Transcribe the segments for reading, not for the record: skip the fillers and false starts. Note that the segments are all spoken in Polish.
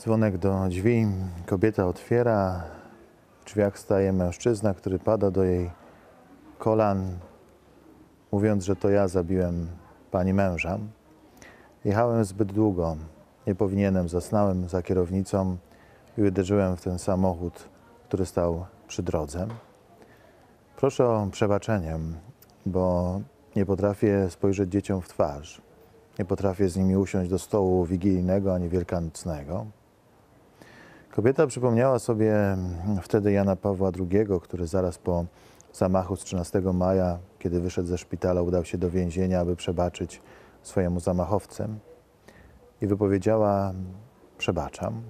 Dzwonek do drzwi, kobieta otwiera, w drzwiach staje mężczyzna, który pada do jej kolan, mówiąc, że to ja zabiłem pani męża. Jechałem zbyt długo, nie powinienem, zasnąłem za kierownicą i uderzyłem w ten samochód, który stał przy drodze. Proszę o przebaczenie, bo nie potrafię spojrzeć dzieciom w twarz. Nie potrafię z nimi usiąść do stołu wigilijnego ani wielkanocnego. Kobieta przypomniała sobie wtedy Jana Pawła II, który zaraz po zamachu z 13 maja, kiedy wyszedł ze szpitala, udał się do więzienia, aby przebaczyć swojemu zamachowcy. I wypowiedziała: przebaczam.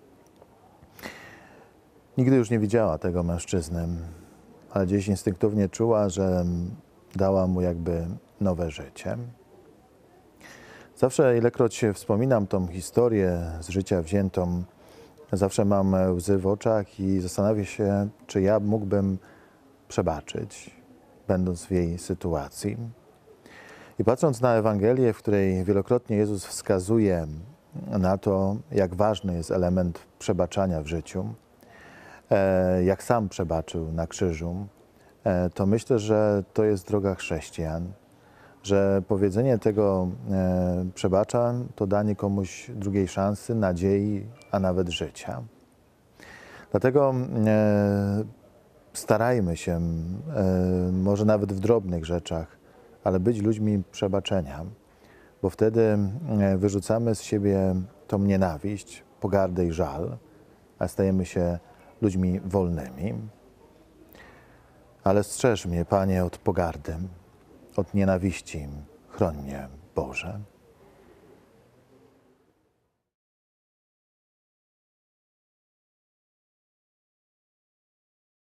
Nigdy już nie widziała tego mężczyzny, ale gdzieś instynktownie czuła, że dała mu jakby nowe życie. Zawsze, ilekroć wspominam tą historię z życia wziętą, zawsze mam łzy w oczach i zastanawiam się, czy ja mógłbym przebaczyć, będąc w jej sytuacji. I patrząc na Ewangelię, w której wielokrotnie Jezus wskazuje na to, jak ważny jest element przebaczania w życiu, jak sam przebaczył na krzyżu, to myślę, że to jest droga chrześcijan, że powiedzenie tego przebaczam to danie komuś drugiej szansy, nadziei, a nawet życia. Dlatego starajmy się, może nawet w drobnych rzeczach, ale być ludźmi przebaczenia, bo wtedy wyrzucamy z siebie tą nienawiść, pogardę i żal, a stajemy się ludźmi wolnymi. Ale strzeż mnie, Panie, od pogardy, od nienawiści. Chroń mnie, Boże.